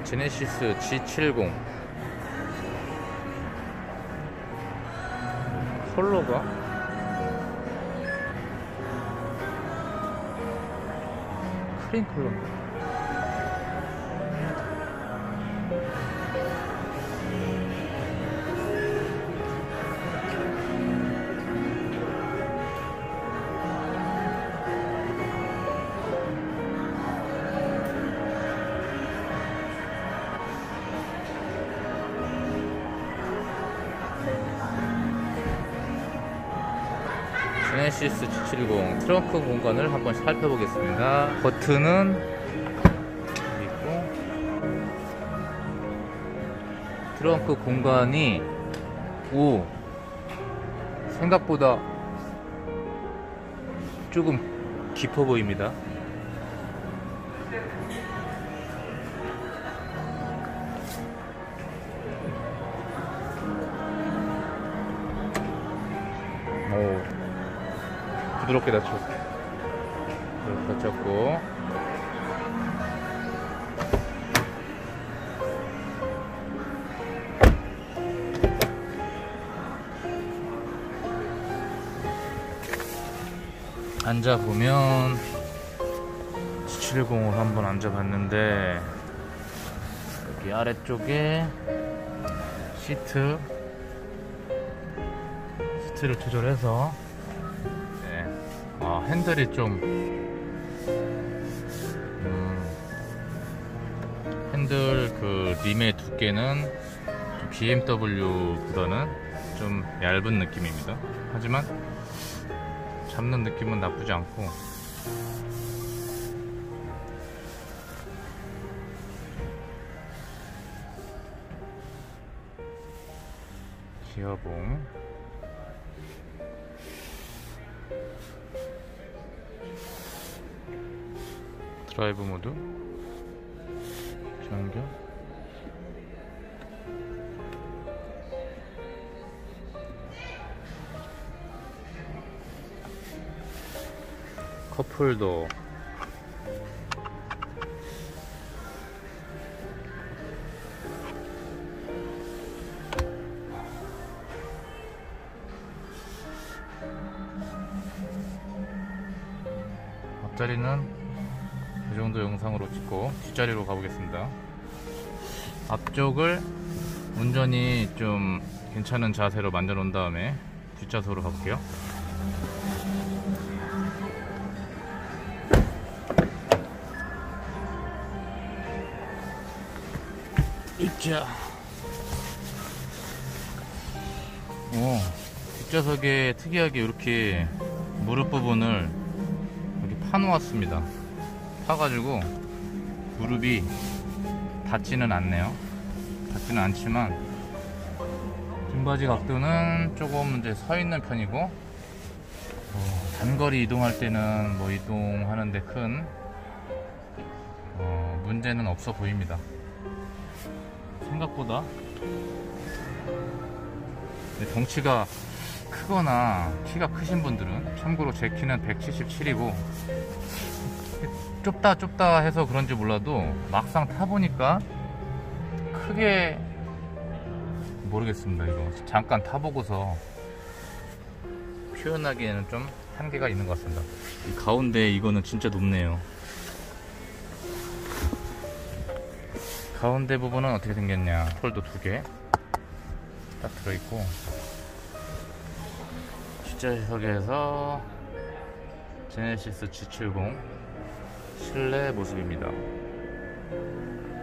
제네시스 G70 컬러가 크림 컬러인가? 제네시스 G70 트렁크 공간을 한번 살펴보겠습니다. 버튼은 여기 있고, 트렁크 공간이 생각보다 조금 깊어 보입니다. 부드럽게 닫혔고, 앉아보면 G70을 한번 앉아봤는데, 여기 아래쪽에 시트를 조절해서 핸들이 좀 핸들 그 림의 두께는 좀 BMW보다는 좀 얇은 느낌입니다. 하지만 잡는 느낌은 나쁘지 않고, 기어봉, 드라이브 모드, 변경, 컵홀더, 앞자리는 이 정도 영상으로 찍고 뒷자리로 가보겠습니다. 앞쪽을 운전이 좀 괜찮은 자세로 만들어 놓은 다음에 뒷좌석으로 가볼게요. 이자, 뒷좌석에 특이하게 이렇게 무릎 부분을 이렇게 파놓았습니다. 파가지고 무릎이 닿지는 않네요. 닿지는 않지만 등받이 각도는 조금 이제 서 있는 편이고, 단거리 이동할 때는 뭐 이동하는데 큰 문제는 없어 보입니다. 생각보다 덩치가 크거나 키가 크신 분들은, 참고로 제 키는 177이고 좁다 해서 그런지 몰라도 막상 타보니까 크게 모르겠습니다. 이거 잠깐 타보고서 표현하기에는 좀 한계가 있는 것 같습니다. 이 가운데 이거는 진짜 높네요. 가운데 부분은 어떻게 생겼냐, 홀도 2개 딱 들어있고, 뒷좌석에서 제네시스 G70 실내 모습입니다.